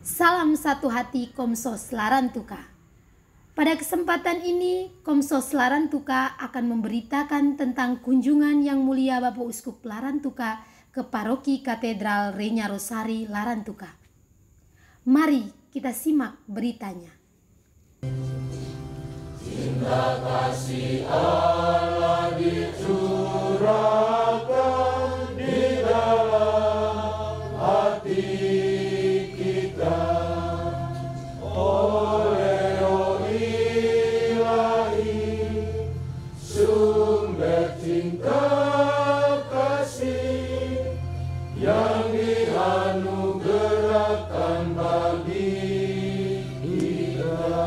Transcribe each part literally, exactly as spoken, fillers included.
Salam satu hati Komsos Larantuka. Pada kesempatan ini, Komsos Larantuka akan memberitakan tentang kunjungan Yang Mulia Bapak Uskup Larantuka ke Paroki Katedral Renya Rosari Larantuka. Mari kita simak beritanya. Cinta kasih Allah dicurahkan di dalam hati kita oleh Roh Ilahi, sumber cinta kasih yang dianugerahkan bagi kita.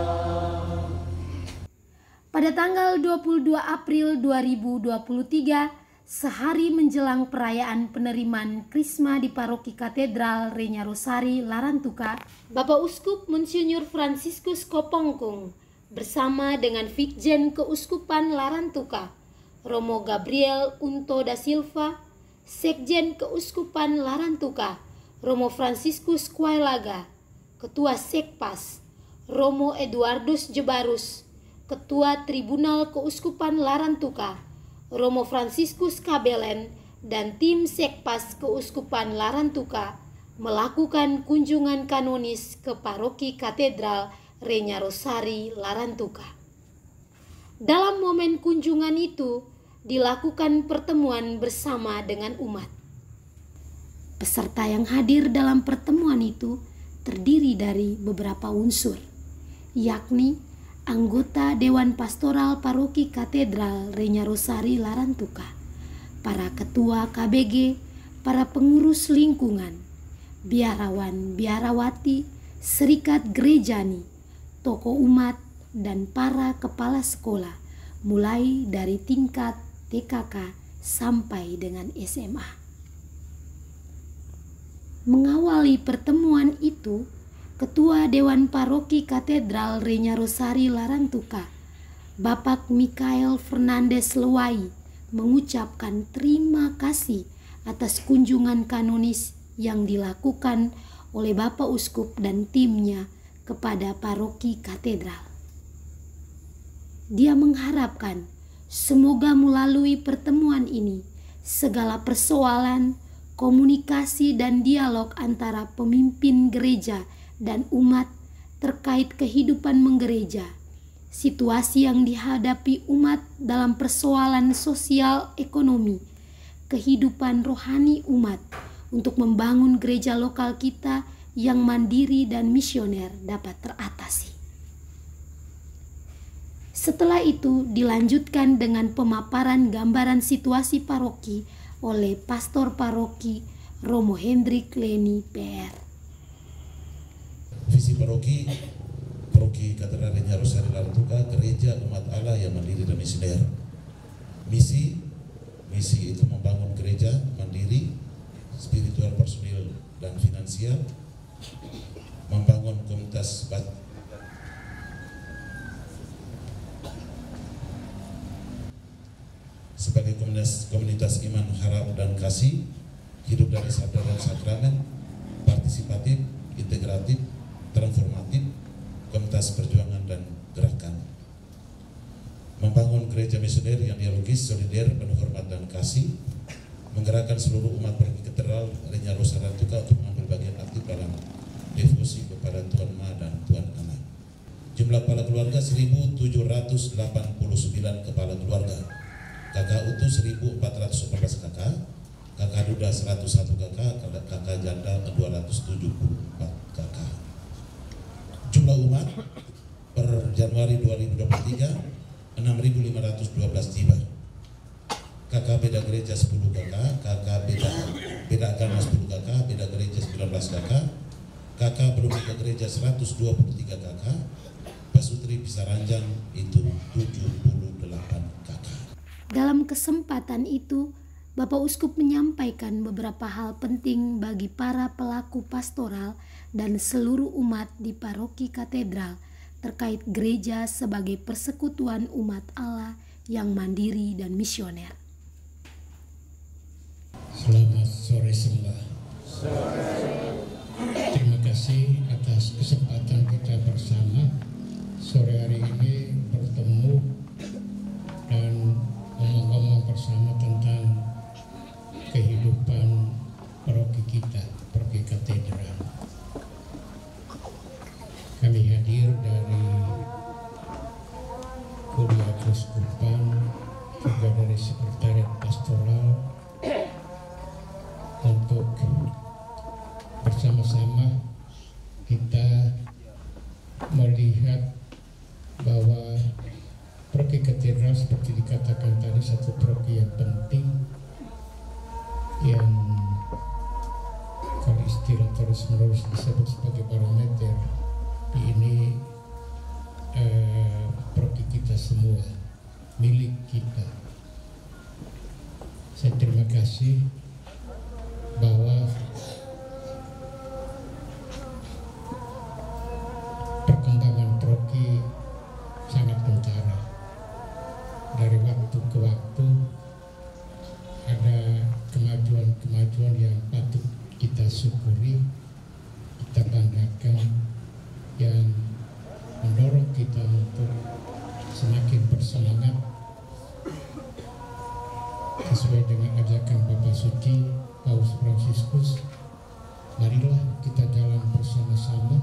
Pada tanggal dua puluh dua April dua ribu dua puluh tiga, sehari menjelang perayaan penerimaan Krisma di Paroki Katedral Renya Rosari Larantuka, Bapak Uskup Monsinyur Fransiskus Kopongkung bersama dengan Vikjen Keuskupan Larantuka, Romo Gabriel Unto da Silva, Sekjen Keuskupan Larantuka, Romo Fransiskus Kuailaga, Ketua Sekpas, Romo Eduardus Jebarus, Ketua Tribunal Keuskupan Larantuka, Romo Fransiskus Kabelen, dan tim Sekpas Keuskupan Larantuka melakukan kunjungan kanonis ke Paroki Katedral Renya Rosari Larantuka. Dalam momen kunjungan itu dilakukan pertemuan bersama dengan umat. Peserta yang hadir dalam pertemuan itu terdiri dari beberapa unsur, yakni anggota Dewan Pastoral Paroki Katedral Renya Rosari Larantuka, para ketua K B G, para pengurus lingkungan, biarawan, biarawati, serikat gerejani, tokoh umat, dan para kepala sekolah, mulai dari tingkat T K K sampai dengan S M A. Mengawali pertemuan itu, Ketua Dewan Paroki Katedral Renya Rosari Larantuka, Bapak Mikael Fernandes Lewai, mengucapkan terima kasih atas kunjungan kanonis yang dilakukan oleh Bapak Uskup dan timnya kepada Paroki Katedral. Dia mengharapkan semoga melalui pertemuan ini segala persoalan, komunikasi dan dialog antara pemimpin gereja dan umat terkait kehidupan menggereja, situasi yang dihadapi umat dalam persoalan sosial ekonomi, kehidupan rohani umat untuk membangun gereja lokal kita yang mandiri dan misioner dapat teratasi. Setelah itu dilanjutkan dengan pemaparan gambaran situasi paroki oleh Pastor Paroki Romo Hendrik Leni P R. Visi paroki, Paroki Katedral Renya Rosari Larantuka, gereja umat Allah yang mandiri dan misioner. Misi, misi itu membangun gereja mandiri, spiritual, personil, dan finansial, membangun komunitas bat sebagai komunitas, komunitas iman, harap, dan kasih, hidup dari sabda dan sakramen, partisipatif, integratif, transformatif, komunitas perjuangan dan gerakan. Membangun gereja misioner yang dialogis, solider, penuh hormat dan kasih, menggerakkan seluruh umat Paroki Katedral Renya Rosari Larantuka untuk mengambil bagian aktif dalam devosi kepada Tuhan Ma dan Tuhan Anak. Jumlah kepala keluarga seribu tujuh ratus delapan puluh sembilan kepala keluarga, kakak utuh seribu empat ratus delapan belas kakak, kakak duda seratus satu kakak, kakak janda dua ratus tujuh puluh empat kakak. Jumlah umat per Januari dua ribu dua puluh tiga enam ribu lima ratus dua belas jiwa. Kakak beda gereja sepuluh kakak, kakak beda beda agama sepuluh kakak, beda gereja sembilan belas kakak, kakak belum ke gereja seratus dua puluh tiga kakak, pasutri Pisaranjang itu tujuh puluh delapan kakak. Dalam kesempatan itu, Bapak Uskup menyampaikan beberapa hal penting bagi para pelaku pastoral dan seluruh umat di Paroki Katedral terkait gereja sebagai persekutuan umat Allah yang mandiri dan misioner. Selamat sore semua. Terima kasih kami hadir dari Kuliah Keuskupan, juga dari Sekretariat Pastoral untuk bersama-sama kita melihat bahwa Paroki Katedral seperti dikatakan tadi satu paroki yang penting yang kalau istilah terus-menerus disebut sebagai barometer. Ini eh, paroki kita semua, milik kita. Saya terima kasih bahwa perkembangan paroki sangat kentara. Dari waktu ke waktu ada kemajuan-kemajuan yang patut kita syukuri, kita banggakan, yang mendorong kita untuk semakin bersemangat sesuai dengan ajakan Bapak Suci Paus Fransiskus. Marilah kita jalan bersama-sama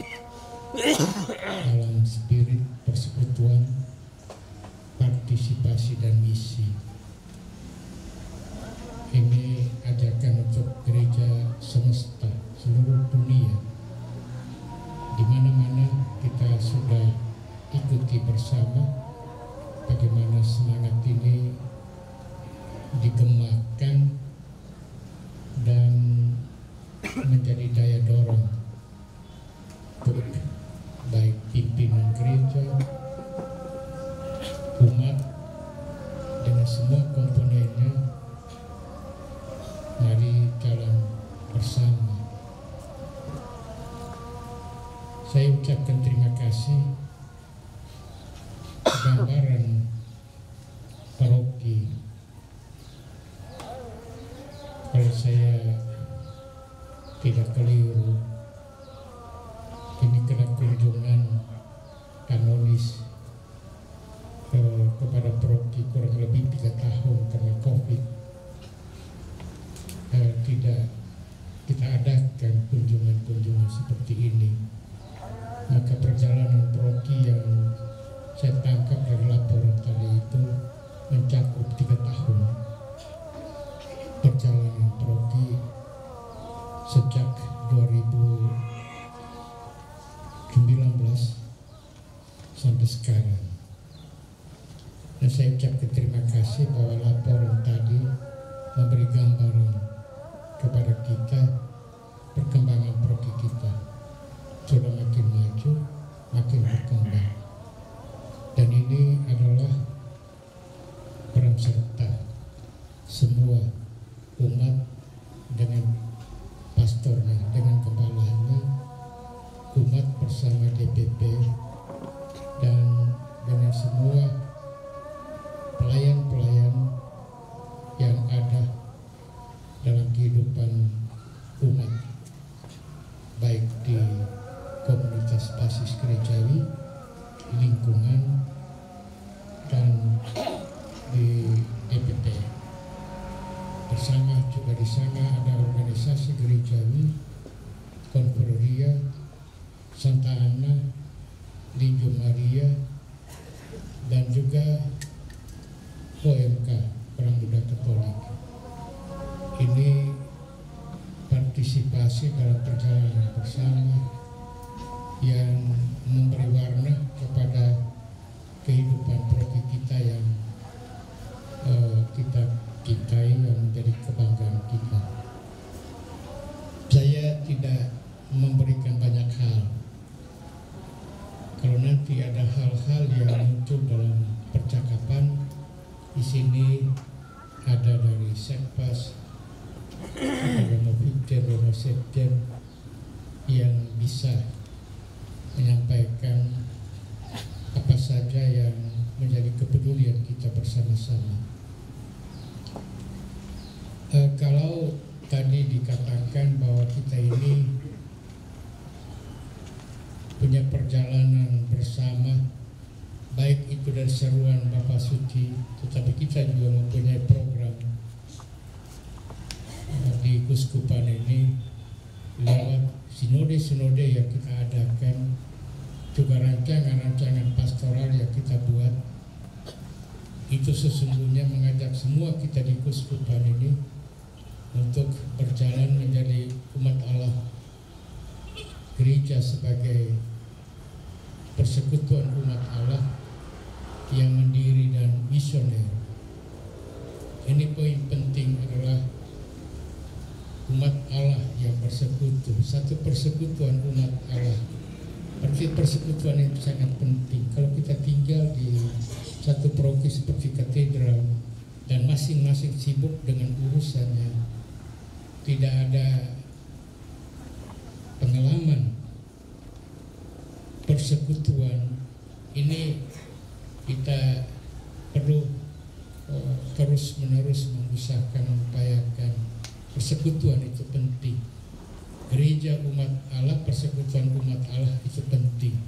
dalam spirit persekutuan, partisipasi dan misi. Ini ajakan untuk gereja semesta seluruh dunia, di mana-mana kita sudah ikuti bersama bagaimana semangat ini digemakan dan menjadi daya dorong untuk baik pimpinan gereja, umat dengan semua komponennya. Mari jalan bersama. Saya ucapkan terima kasih. Gambaran paroki, kalau saya tidak keliru, ini kena kunjungan kanonis eh, kepada paroki kurang lebih tiga tahun karena COVID. Eh, tidak kita adakan kunjungan-kunjungan seperti ini, maka perjalanan paroki yang saya tangkap dari laporan tadi itu mencakup tiga tahun perjalanan paroki sejak dua ribu sembilan belas sampai sekarang. Dan saya ucapkan terima kasih bahwa laporan tadi memberi gambaran kepada kita perkembangan paroki kita sudah makin maju, makin berkembang, dan ini adalah peran serta semua umat dengan pastornya, dengan gembalanya, umat bersama D P P, dan dengan semua pelayan-pelayan yang ada dalam kehidupan umat, baik di komunitas basis gerejawi, lingkungan, dan di D P P. Bersama juga di sana ada organisasi gerejawi, Konferensia, Santa Ana, Linjo Maria, dan juga O M K, Perang Muda Katolik. Ini partisipasi dalam perjalanan bersama yang memberi warna kepada kehidupan paroki kita yang uh, kita cintai, yang menjadi kebanggaan kita. Saya tidak memberikan banyak hal. Kalau nanti ada hal-hal yang muncul dalam percakapan, di sini ada dari Sekpas, ada Noviten, Romo Sekjen yang bisa menyampaikan apa saja yang menjadi kepedulian kita bersama-sama. E, kalau tadi dikatakan bahwa kita ini punya perjalanan bersama, baik itu dari seruan Bapak Suci, tetapi kita juga mempunyai program di Keuskupan ini lewat sinode-sinode yang kita adakan juga rancangan-rancangan pastoral yang kita buat itu sesungguhnya mengajak semua kita di keuskupan ini untuk berjalan menjadi umat Allah, gereja sebagai persekutuan umat Allah yang mandiri dan visioner. Ini poin penting adalah umat Allah yang bersekutu, satu persekutuan umat Allah. Arti persekutuan itu sangat penting. Kalau kita tinggal di satu paroki seperti katedral dan masing-masing sibuk dengan urusannya, tidak ada pengalaman persekutuan, ini kita perlu uh, terus-menerus mengusahakan, mengupayakan persekutuan itu penting. Gereja umat Allah, persekutuan umat Allah itu penting.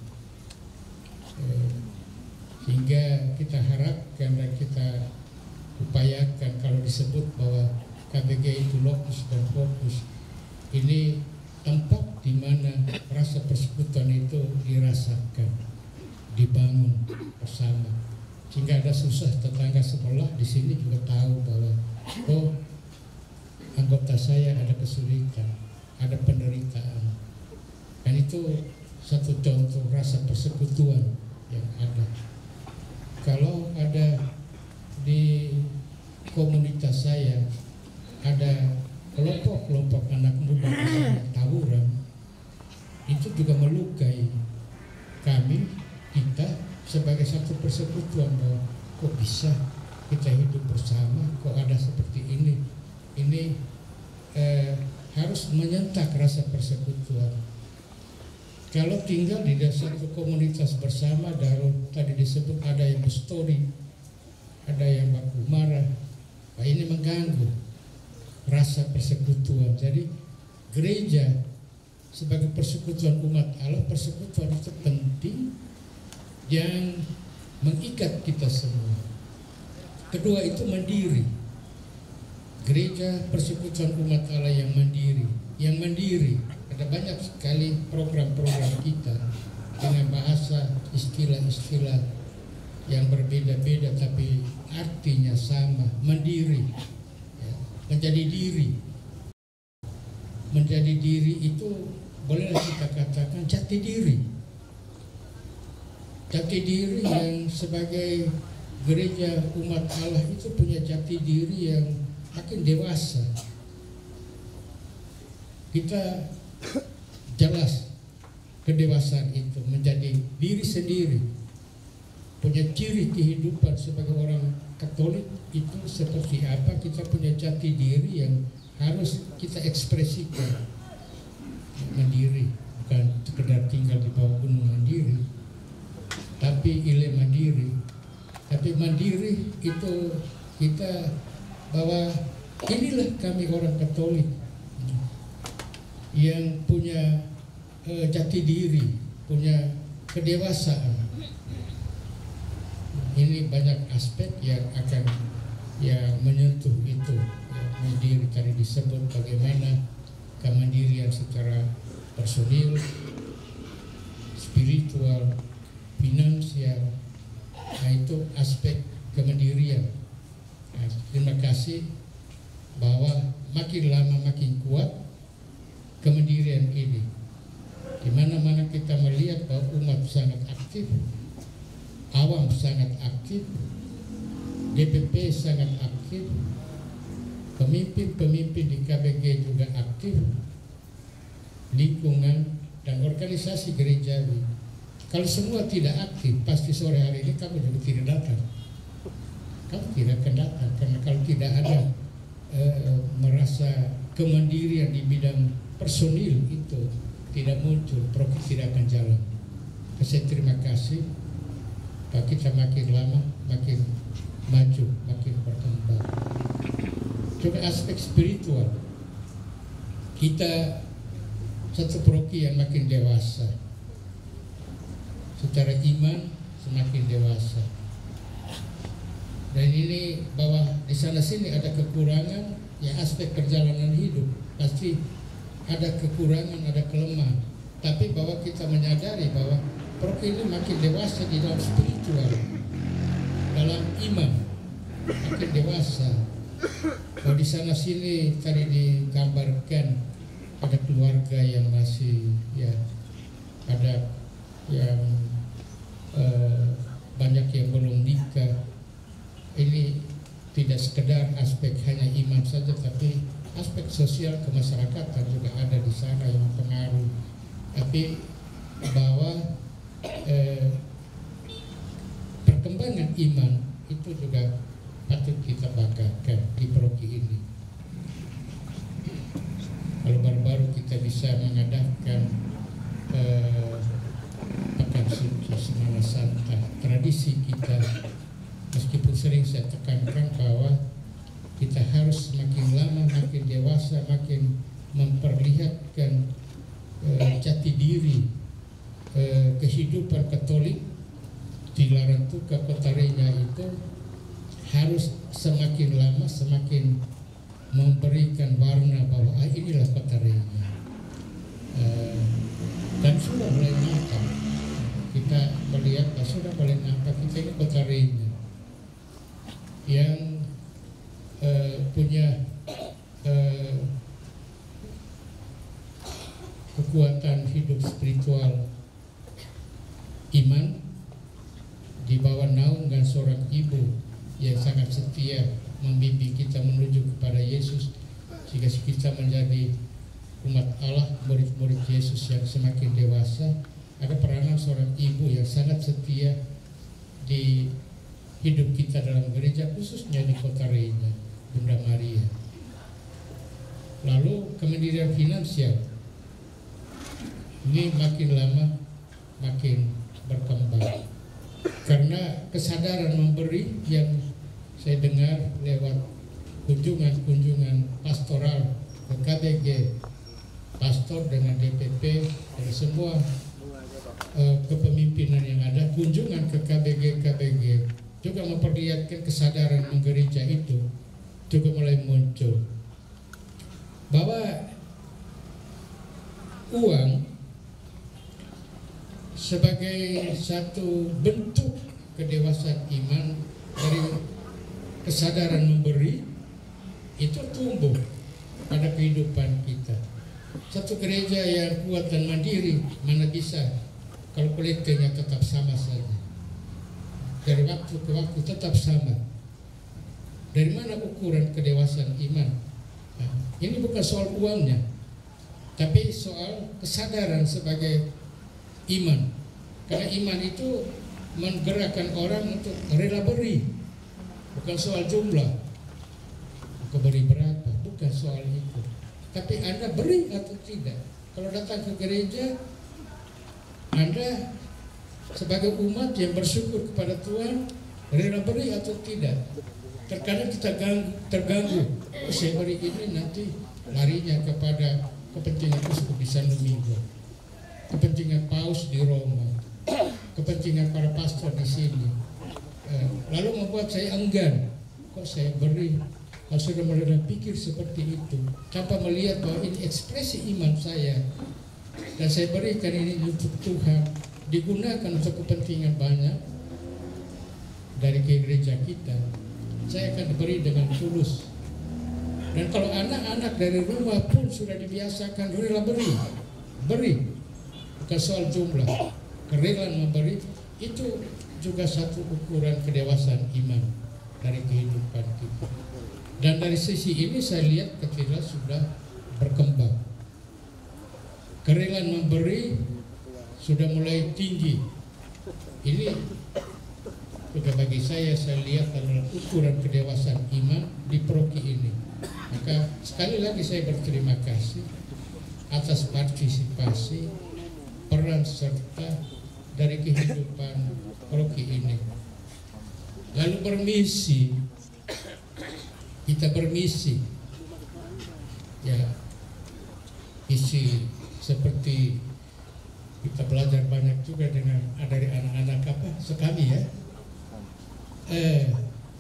Uh, sehingga kita harapkan dan kita upayakan kalau disebut bahwa K B G itu lokus dan fokus, ini tempat di mana rasa persekutuan itu dirasakan, dibangun bersama, sehingga ada susah tetangga sebelah di sini juga tahu bahwa oh anggota saya ada kesulitan, ada penderitaan, dan itu satu contoh rasa persekutuan yang ada. Kalau ada di komunitas saya ada kelompok-kelompok anak muda yang tawuran, itu juga melukai kami, kita sebagai satu persekutuan bahwa kok bisa kita hidup bersama, kok ada seperti ini. Ini eh, harus menyentak rasa persekutuan. Kalau tinggal di satu komunitas bersama, daru tadi disebut ada yang berstory, ada yang baku marah, nah ini mengganggu rasa persekutuan. Jadi gereja sebagai persekutuan umat Allah, persekutuan itu penting yang mengikat kita semua. Kedua itu mandiri. Gereja persekutuan umat Allah yang mandiri, yang mandiri. Ada banyak sekali program-program kita dengan bahasa istilah-istilah yang berbeda-beda tapi artinya sama, mandiri. Menjadi diri, menjadi diri itu bolehlah kita katakan jati diri, jati diri yang sebagai gereja umat Allah itu punya jati diri yang makin dewasa. Kita jelas kedewasaan itu menjadi diri sendiri, punya ciri kehidupan sebagai orang Katolik itu seperti apa, kita punya jati diri yang harus kita ekspresikan. Mandiri, bukan sekedar tinggal di bawah gunung mandiri, tapi ile mandiri. Tapi mandiri itu kita bahwa inilah kami orang Katolik yang punya eh, jati diri, punya kedewasaan. Ini banyak aspek yang akan yang menyentuh itu. Ya, mandiri tadi disebut bagaimana kemandirian secara personil, spiritual, finansial. Nah itu aspek kemandirian. Nah, terima kasih bahwa makin lama makin kuat kemandirian ini. Di mana-mana kita melihat bahwa umat sangat aktif, awam sangat aktif, D P P sangat aktif, pemimpin-pemimpin di K B G juga aktif, lingkungan dan organisasi gerejawi. Kalau semua tidak aktif, pasti sore hari ini kamu juga tidak datang. Kamu tidak akan datang karena kalau tidak ada eh, merasa kemandirian di bidang personil itu tidak muncul, program tidak akan jalan. Saya terima kasih. Pak, kita makin lama makin maju, makin berkembang. Juga aspek spiritual, kita satu paroki yang makin dewasa, secara iman semakin dewasa. Dan ini bahwa di sana sini ada kekurangan, ya aspek perjalanan hidup pasti ada kekurangan, ada kelemahan. Tapi bahwa kita menyadari bahwa paroki ini makin dewasa di dalam spiritual, dalam iman, makin dewasa. Kalau di sana sini tadi digambarkan ada keluarga yang masih ya ada yang eh, banyak yang belum nikah. Ini tidak sekedar aspek hanya iman saja, tapi aspek sosial kemasyarakatan juga ada di sana yang mempengaruhi. Tapi bahwa eh, perkembangan iman itu juga patut kita banggakan di paroki ini. Kalau baru-baru kita bisa mengadakan eh, pekan suci Semana Santa, tradisi kita, meskipun sering saya tekankan bahwa kita harus semakin lama makin dewasa, makin memperlihatkan eh, jati diri eh, kehidupan Katolik di Larantuka Kota Renya itu harus semakin lama semakin memberikan warna bahwa ah, inilah Kota Renya. Eh, dan sudah mulai nampak, kita melihat ah, sudah mulai nampak kita ini Kota Renya yang uh, punya uh, kekuatan hidup spiritual iman di bawah naungan seorang ibu yang sangat setia membimbing kita menuju kepada Yesus, sehingga kita menjadi umat Allah, murid-murid Yesus yang semakin dewasa. Ada peranan seorang ibu yang sangat setia di hidup kita dalam gereja, khususnya di Kota Renya, Bunda Maria. Lalu kemandirian finansial ini makin lama makin berkembang karena kesadaran memberi yang saya dengar lewat kunjungan-kunjungan pastoral ke K B G, pastor dengan D P P dan semua uh, kepemimpinan yang ada, kunjungan ke K B G K B G juga memperlihatkan kesadaran menggereja itu juga mulai muncul bahwa uang sebagai satu bentuk kedewasaan iman dari kesadaran memberi itu tumbuh pada kehidupan kita. Satu gereja yang kuat dan mandiri mana bisa kalau kulitnya tetap sama saja. Dari waktu ke waktu tetap sama. Dari mana ukuran kedewasaan iman? Nah, ini bukan soal uangnya, tapi soal kesadaran sebagai iman. Karena iman itu menggerakkan orang untuk rela beri, bukan soal jumlah, bukan beri berapa, bukan soal itu. Tapi Anda beri atau tidak. Kalau datang ke gereja, Anda sebagai umat yang bersyukur kepada Tuhan, rela beri atau tidak. Terkadang kita ganggu, terganggu, oh, saya beri ini nanti larinya kepada kepentingan uskup di San Domingo, kepentingan paus di Roma, kepentingan para pastor di sini. Lalu membuat saya enggan, kok saya beri. Kalau sudah mulai pikir seperti itu, tanpa melihat bahwa ini ekspresi iman saya, dan saya berikan ini untuk Tuhan, digunakan untuk kepentingan banyak dari gereja kita, saya akan beri dengan tulus. Dan kalau anak-anak dari rumah pun sudah dibiasakan rela beri, beri, bukan soal jumlah, kerelaan memberi, itu juga satu ukuran kedewasaan iman dari kehidupan kita. Dan dari sisi ini saya lihat ketika sudah berkembang, kerelaan memberi sudah mulai tinggi. Ini juga bagi saya, saya lihat adalah ukuran kedewasaan iman di paroki ini. Maka sekali lagi saya berterima kasih atas partisipasi, peran serta dari kehidupan paroki ini. Lalu bermisi, kita bermisi, ya, misi seperti kita belajar banyak juga dengan dari anak-anak apa sekami ya, eh,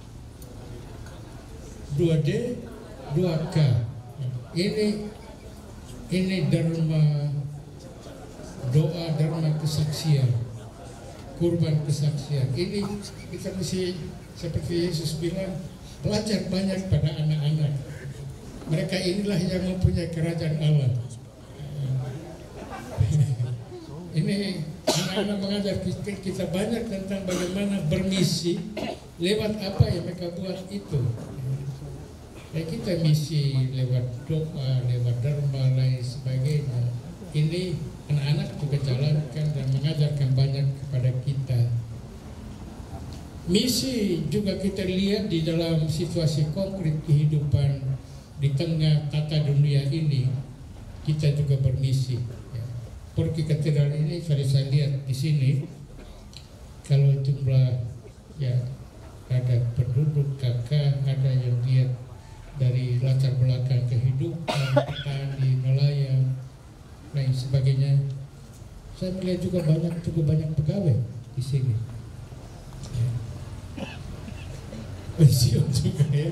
dua D, dua K. Ini ini dharma doa, dharma kesaksian. kurban kesaksian. Ini kita mesti seperti Yesus bilang, belajar banyak pada anak-anak. Mereka inilah yang mempunyai kerajaan Allah. Ini anak-anak mengajar kita, kita banyak tentang bagaimana bermisi lewat apa yang mereka buat itu. Ya, kita misi lewat doa, lewat derma, lain sebagainya. Ini anak-anak juga jalankan dan mengajarkan banyak kepada kita. Misi juga kita lihat di dalam situasi konkret kehidupan di tengah tata dunia ini. Kita juga bermisi. Ya. Pergi katedral ini kalau saya lihat di sini, kalau jumlah ya ada penduduk kakak, ada yang lihat dari latar belakang kehidupan, petani, nelayan, lain sebagainya. Saya melihat juga banyak cukup banyak pegawai di sini. Ya. Pensiun juga ya.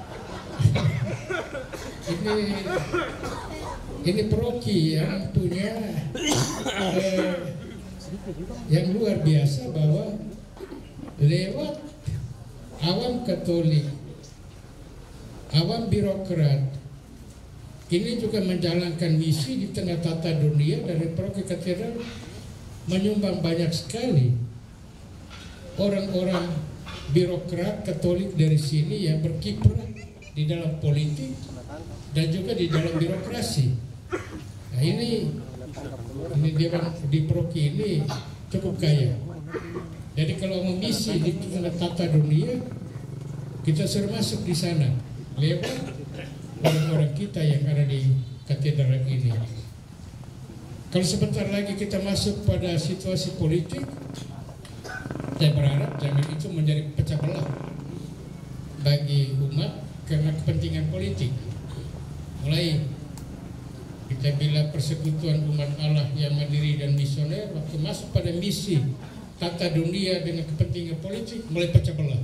ini ini paroki yang punya eh, yang luar biasa bahwa lewat awam Katolik, awam birokrat, ini juga menjalankan misi di tengah tata dunia. Dari paroki katedral menyumbang banyak sekali orang-orang birokrat Katolik dari sini yang berkiprah di dalam politik dan juga di dalam birokrasi. Nah ini ini dia di paroki ini cukup kaya. Jadi kalau memisi di tengah tata dunia, kita suruh masuk di sana lewat orang-orang kita yang ada di katedral ini. Kalau sebentar lagi kita masuk pada situasi politik, saya berharap jangan itu menjadi pecah belah bagi umat karena kepentingan politik. Mulai kita bilang persekutuan umat Allah yang mandiri dan misioner, waktu masuk pada misi tata dunia dengan kepentingan politik, mulai pecah belah.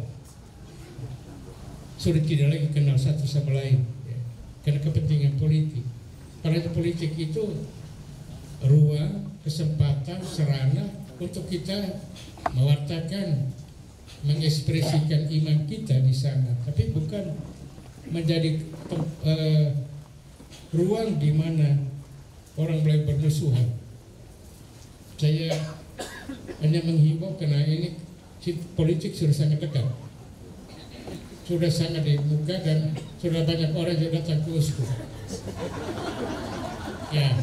Sudah tidak lagi kenal satu sama lain ya, karena kepentingan politik. Karena politik itu ruang, kesempatan, sarana untuk kita mewartakan, mengekspresikan iman kita di sana, tapi bukan menjadi uh, ruang di mana orang mulai bermusuhan. Saya hanya menghimbau karena ini politik sudah sangat dekat, sudah sangat dibuka dan sudah banyak orang yang datang ke uskup. Ya.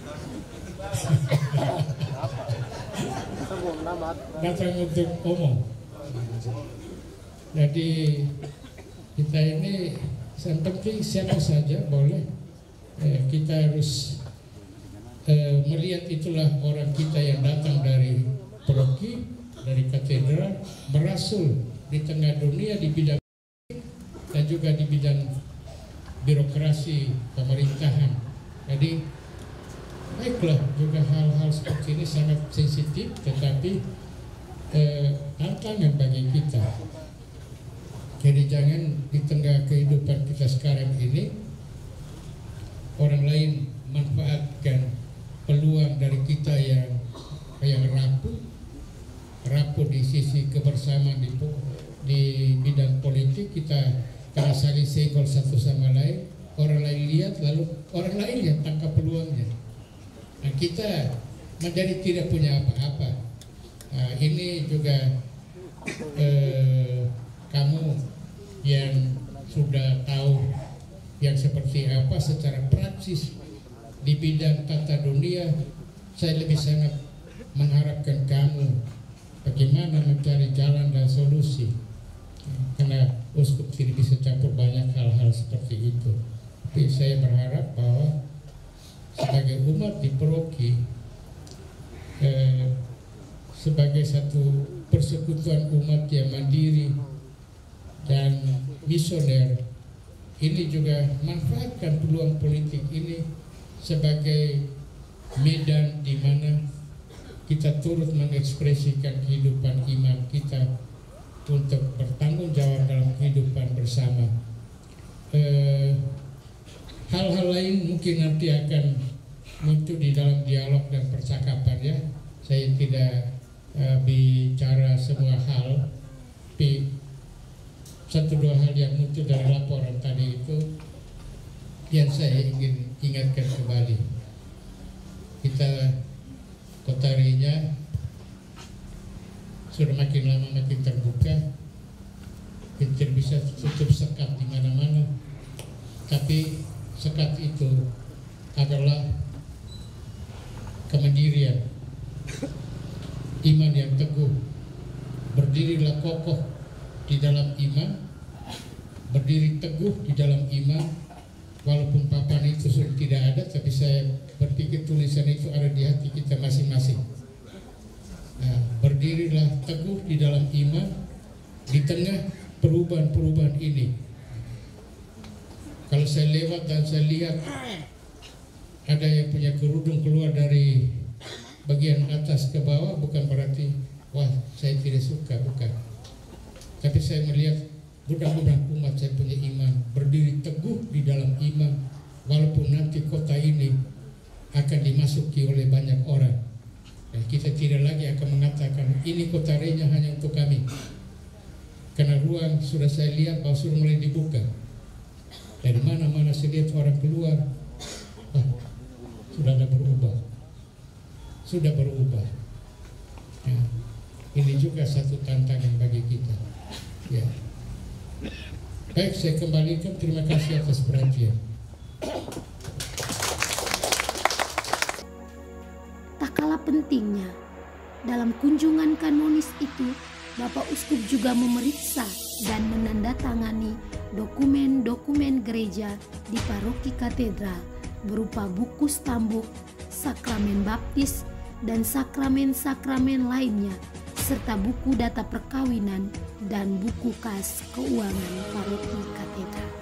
Datang untuk omong. Jadi kita ini yang penting siapa saja boleh. Eh, kita harus eh, melihat itulah orang kita yang datang dari paroki, dari katedral, berasul di tengah dunia di bidang dan juga di bidang birokrasi pemerintahan. Jadi baiklah, juga hal-hal seperti ini sangat sensitif, tetapi eh, tantangan bagi kita. Jadi jangan di tengah kehidupan kita sekarang ini orang lain manfaatkan peluang dari kita yang yang rapuh, rapuh di sisi kebersamaan di, di bidang politik. Kita karena saling senggol satu sama lain, orang lain lihat lalu orang lain yang tangkap peluangnya. Nah, kita menjadi tidak punya apa-apa. Nah, ini juga eh, kamu yang sudah tahu yang seperti apa secara praktis di bidang tata dunia, saya lebih sangat mengharapkan kamu bagaimana mencari jalan dan solusi. Karena uskup tidak bisa campur banyak hal-hal seperti itu. Tapi saya berharap bahwa sebagai umat di paroki, eh, sebagai satu persekutuan umat yang mandiri dan misioner, ini juga manfaatkan peluang politik ini sebagai medan di mana kita turut mengekspresikan kehidupan iman kita untuk bertanggung jawab dalam kehidupan bersama. Eh, hal-hal lain mungkin nanti akan muncul di dalam dialog dan percakapan ya. Saya tidak uh, bicara semua hal, tapi satu dua hal yang muncul dari laporan tadi itu yang saya ingin ingatkan kembali. Kita Kota Renya sudah makin lama makin terbuka, kita bisa tutup sekat di mana-mana, tapi sekat itu adalah kemandirian, iman yang teguh. Berdirilah kokoh di dalam iman, berdiri teguh di dalam iman, walaupun papan itu sudah tidak ada, tapi saya berpikir tulisan itu ada di hati kita masing-masing. Nah, berdirilah teguh di dalam iman di tengah perubahan-perubahan ini. Kalau saya lewat dan saya lihat ada yang punya kerudung keluar dari bagian atas ke bawah, bukan berarti wah saya tidak suka, bukan. Tapi saya melihat mudah-mudahan umat saya punya iman, berdiri teguh di dalam iman, walaupun nanti kota ini akan dimasuki oleh banyak orang. Dan kita tidak lagi akan mengatakan ini kota Renya hanya untuk kami, karena ruang sudah saya lihat bahwa sudah mulai dibuka. Dari mana-mana saya lihat orang keluar, wah, sudah ada berubah, sudah berubah. Ya, ini juga satu tantangan bagi kita. Ya. Baik, saya kembalikan. Terima kasih atas perhatian. Tak kalah pentingnya, dalam kunjungan kanonis itu, Bapak Uskup juga memeriksa dan menandatangani dokumen-dokumen gereja di paroki katedral berupa buku stambuk, sakramen baptis, dan sakramen-sakramen lainnya, serta buku data perkawinan dan buku kas keuangan paroki katedral.